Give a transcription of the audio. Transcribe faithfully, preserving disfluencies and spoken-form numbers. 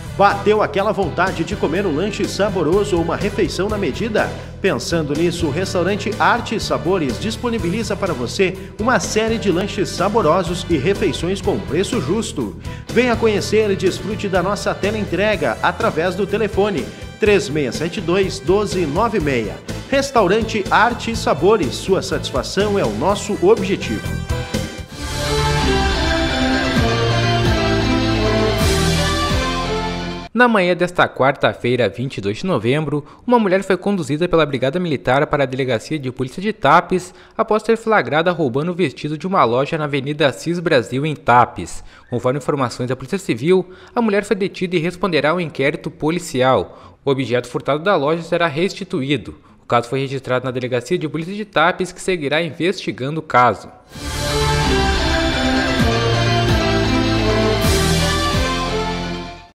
Bateu aquela vontade de comer um lanche saboroso ou uma refeição na medida? Pensando nisso, o restaurante Arte e Sabores disponibiliza para você uma série de lanches saborosos e refeições com preço justo. Venha conhecer e desfrute da nossa teleentrega através do telefone três seis sete dois, um dois nove seis. Restaurante Arte e Sabores, sua satisfação é o nosso objetivo. Na manhã desta quarta-feira, vinte e dois de novembro, uma mulher foi conduzida pela Brigada Militar para a Delegacia de Polícia de Tapes após ser flagrada roubando o vestido de uma loja na Avenida Assis Brasil, em Tapes. Conforme informações da Polícia Civil, a mulher foi detida e responderá ao inquérito policial. O objeto furtado da loja será restituído. O caso foi registrado na Delegacia de Polícia de Tapes, que seguirá investigando o caso.